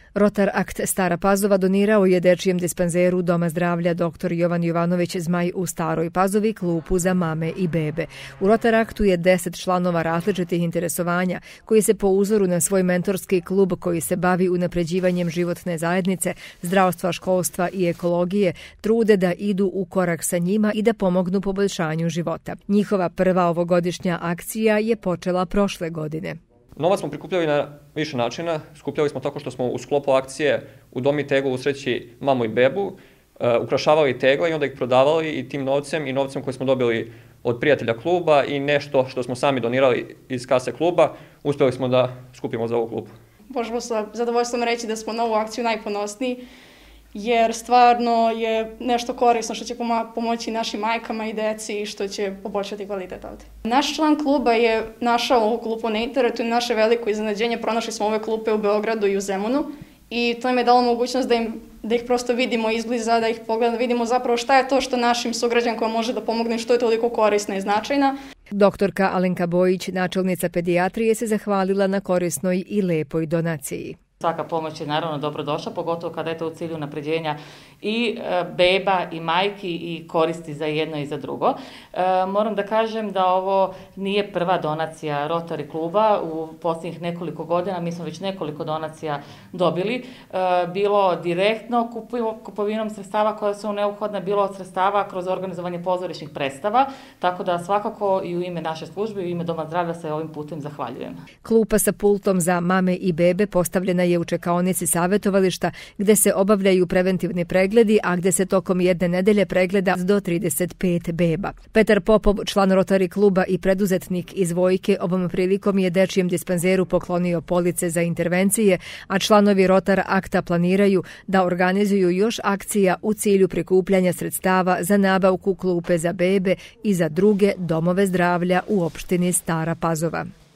Rotar Akt Stara Pazova donirao je dečijem dispanzeru Doma zdravlja dr. Jovan Jovanović Zmaj u Staroj Pazovi klupu za mame i bebe. U Rotar Aktu je 10 članova različitih interesovanja koji se po uzoru na svoj mentorski klub koji se bavi unapređivanjem životne zajednice, zdravstva, školstva i ekologije trude da idu u korak sa njima i da pomognu poboljšanju života. Njihova prva ovogodišnja akcija je počela prošle godine. Novac smo prikupljali na više načina. Skupljali smo tako što smo u sklopu akcije U Domi teglu usreći mamu i bebu, ukrašavali tegle i onda ih prodavali i tim novcem i novcem koji smo dobili od prijatelja kluba i nešto što smo sami donirali iz kase kluba, uspjeli smo da skupimo za ovu klubu. Možemo sa zadovoljstvom reći da smo na ovu akciju najponosniji, jer stvarno je nešto korisno što će pomoći našim majkama i deci i što će poboljšati kvalitet ovdje. Naš član kluba je našao ovu klupu na internetu i naše veliko iznenađenje, pronašli smo ove klupe u Beogradu i u Zemunu i to nam je dalo mogućnost da ih prosto vidimo izbliza, da ih pogledamo, vidimo zapravo šta je to što našim sugrađankama može da pomogne i što je toliko korisna i značajna. Doktorka Alenka Bojić, načelnica pedijatrije, se zahvalila na korisnoj i lepoj donaciji. Svaka pomoć je naravno dobrodošla, pogotovo kada je to u cilju unapređenja i beba i majki i koristi za jedno i za drugo. Moram da kažem da ovo nije prva donacija Rotary kluba. U posljednjih nekoliko godina mi smo već nekoliko donacija dobili. Bilo direktno kupovinom sredstava koja su neophodna, bilo od sredstava kroz organizovanje pozorišnih predstava, tako da svakako i u ime naše službe i u ime Doma zdravlja se ovim putem zahvaljujem. Klupa sa pultom za mame i bebe postavljena je u čekaonici savjetovališta gdje se obavljaju preventivni pregledi, a gdje se tokom jedne nedelje pregleda do 35 beba. Petar Popov, član Rotary kluba i preduzetnik iz Vojke, ovom prilikom je dečijem dispanzeru poklonio police za intervencije, a članovi Rotar Akta planiraju da organizuju još akcija u cilju prikupljanja sredstava za nabavku klupe za bebe i za druge domove zdravlja u opštini Stara Pazova.